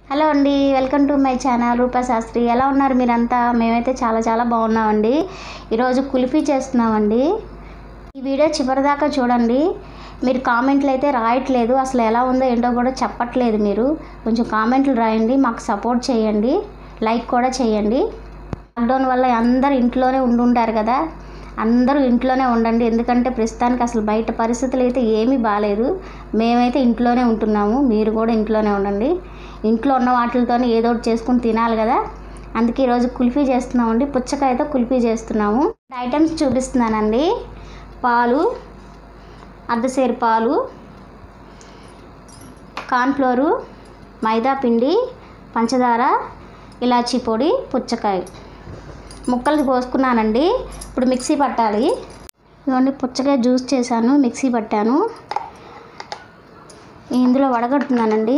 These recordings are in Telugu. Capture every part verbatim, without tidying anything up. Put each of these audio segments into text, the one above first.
హలో అండి, welcome to my channel Rupa Shastri. ఎలా ఉన్నారు మీరంతా? మేమైతే చాలా చాలా బాగున్నామండి. ఈరోజు కుల్ఫీ చేస్తున్నామండి. ఈ వీడియో చివరిదాకా చూడండి. మీరు కామెంట్లు అయితే రాయట్లేదు, అసలు ఎలా ఉందో ఏంటో కూడా చెప్పట్లేదు. మీరు కొంచెం కామెంట్లు రాయండి, మాకు సపోర్ట్ చేయండి, లైక్ కూడా చేయండి. లాక్డౌన్ వల్ల అందరు ఇంట్లోనే ఉండుంటారు కదా, అందరూ ఇంట్లోనే ఉండండి. ఎందుకంటే ప్రస్తుతానికి అసలు బయట పరిస్థితులు అయితే ఏమీ బాగాలేదు. మేమైతే ఇంట్లోనే ఉంటున్నాము, మీరు కూడా ఇంట్లోనే ఉండండి. ఇంట్లో ఉన్న వాటితోనే ఏదో ఒకటి చేసుకుని తినాలి కదా, అందుకే ఈరోజు కుల్ఫీ చేస్తున్నామండి. పుచ్చకాయతో కుల్ఫీ చేస్తున్నాము. ఐటమ్స్ చూపిస్తున్నానండి. పాలు, అర్ధసేరు పాలు, కార్న్ఫ్లోరు, మైదా పిండి, పంచదార, ఇలాచీ పొడి, పుచ్చకాయ ముక్కలు కోసుకున్నానండి. ఇప్పుడు మిక్సీ పట్టాలి. ఇవన్నీ పుచ్చకాయ జ్యూస్ చేశాను, మిక్సీ పట్టాను. ఇందులో వడగడుతున్నానండి.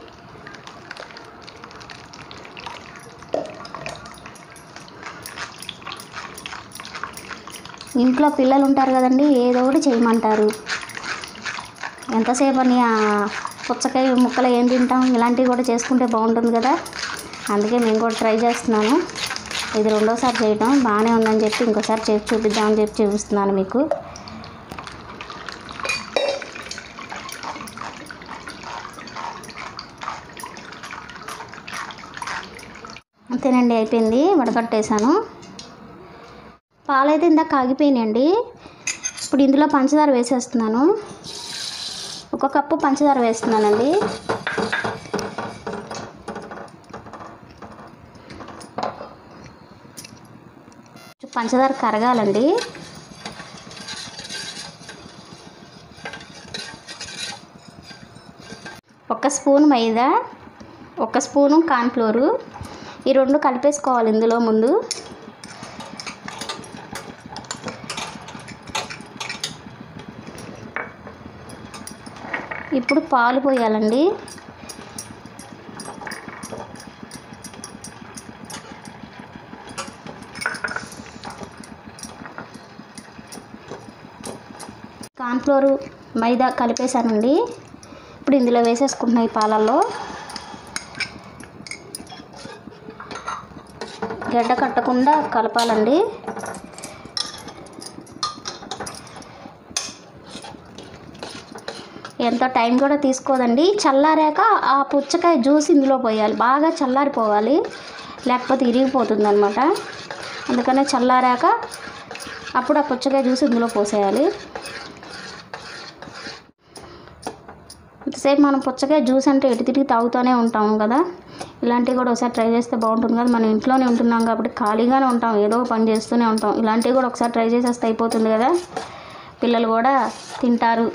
ఇంట్లో పిల్లలు ఉంటారు కదండి, ఏదో ఒకటి చేయమంటారు. ఎంతసేపు అని పుచ్చకాయ ముక్కలు ఏం తింటాం, ఇలాంటివి కూడా చేసుకుంటే బాగుంటుంది కదా, అందుకే నేను కూడా ట్రై చేస్తున్నాను. ఇది రెండోసారి చేయటం బాగానే ఉందని చెప్పి ఇంకోసారి చేసి చూపిద్దామని చెప్పి చూపిస్తున్నాను మీకు. అంతేనండి, అయిపోయింది. వడకట్టేసాను. పాలైతే ఇందాక కాగిపోయినాయండి. ఇప్పుడు ఇందులో పంచదార వేసేస్తున్నాను. ఒక కప్పు పంచదార వేస్తున్నానండి. పంచదార కరగాలండి. ఒక స్పూన్ మైదా, ఒక స్పూను కార్న్ఫ్లోరు, ఈ రెండు కలిపేసుకోవాలి ఇందులో ముందు. ఇప్పుడు పాలు పోయాలండి. కార్న్ఫ్లోరు, మైదా కలిపేసానండి. ఇప్పుడు ఇందులో వేసేసుకుంటున్నాయి పాలల్లో. గడ్డ కట్టకుండా కలపాలండి. ఎంతో టైం కూడా తీసుకోదండి. చల్లారాక ఆ పుచ్చకాయ జ్యూస్ ఇందులో పోయాలి. బాగా చల్లారిపోవాలి, లేకపోతే ఇరిగిపోతుంది అనమాట. అందుకనే చల్లారాక అప్పుడు ఆ పుచ్చకాయ జ్యూస్ ఇందులో పోసేయాలి. ఇంతసేపు మనం పుచ్చకాయ జ్యూస్ అంటే ఎటు తిరిగి తాగుతూనే ఉంటాం కదా, ఇలాంటివి కూడా ఒకసారి ట్రై చేస్తే బాగుంటుంది కదా. మనం ఇంట్లోనే ఉంటున్నాం కాబట్టి ఖాళీగానే ఉంటాం, ఏదో పని చేస్తూనే ఉంటాం. ఇలాంటివి కూడా ఒకసారి ట్రై చేసేస్తే అయిపోతుంది కదా, పిల్లలు కూడా తింటారు.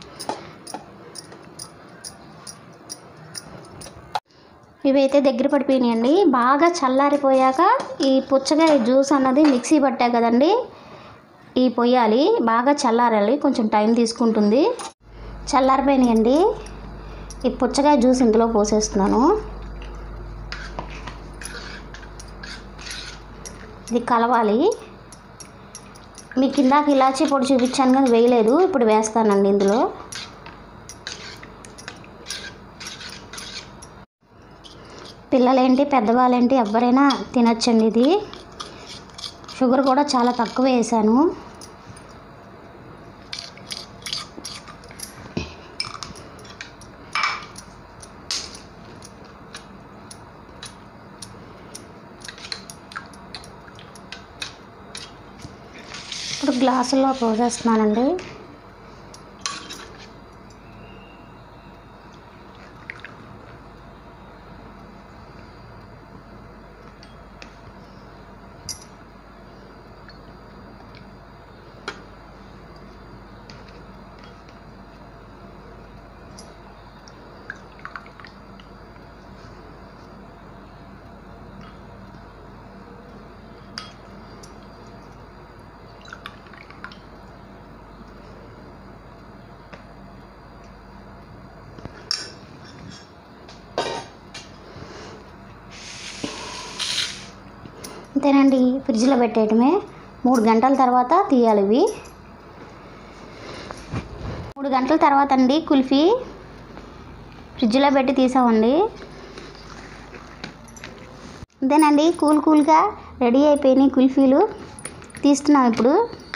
ఇవైతే దగ్గర పడిపోయినాయండి. బాగా చల్లారిపోయాక ఈ పుచ్చకాయ జ్యూస్ అన్నది మిక్సీ పట్టా కదండి, ఈ పొయ్యాలి. బాగా చల్లారాలి, కొంచెం టైం తీసుకుంటుంది. చల్లారిపోయినాయండి. ఈ పుచ్చకాయ జ్యూస్ ఇందులో పోసేస్తున్నాను. ఇది కలవాలి. మీకు ఇందాక ఇలాచీ పొడి చూపించాను కానీ వేయలేదు, ఇప్పుడు వేస్తానండి ఇందులో. పిల్లలేంటి పెద్దవాళ్ళేంటి ఎవరైనా తినచ్చండి. ఇది షుగర్ కూడా చాలా తక్కువ వేసాను. ఇప్పుడు గ్లాసుల్లో పోసేస్తున్నానండి. అంతేనండి, ఫ్రిడ్జ్లో పెట్టేయటమే. మూడు గంటల తర్వాత తీయాలి ఇవి. మూడు గంటల తర్వాత అండి కుల్ఫీ ఫ్రిడ్జ్లో పెట్టి తీసామండి. అంతేనండి, కూల్ కూల్గా రెడీ అయిపోయినాయి కుల్ఫీలు. తీస్తున్నాం ఇప్పుడు.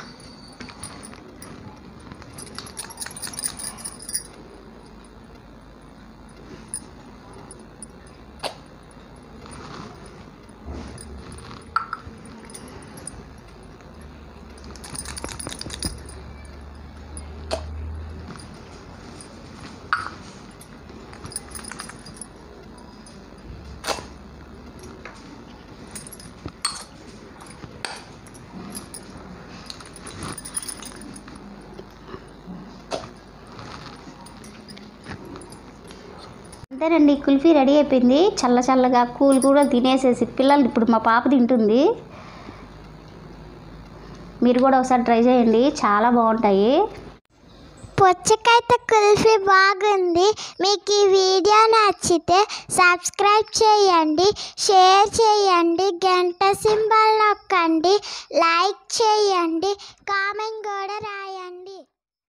అంతేనండి, కుల్ఫీ రెడీ అయిపోయింది. చల్ల చల్లగా కూల్ కూడా తినేసేసి పిల్లలు ఇప్పుడు మా పాప తింటుంది. మీరు కూడా ఒకసారి ట్రై చేయండి, చాలా బాగుంటాయి. పుచ్చకాయతో కుల్ఫీ బాగుంది. మీకు ఈ వీడియో నచ్చితే సబ్స్క్రైబ్ చేయండి, షేర్ చేయండి, గంట సింబల్ నొక్కండి, లైక్ చేయండి, కామెంట్ కూడా రాయండి.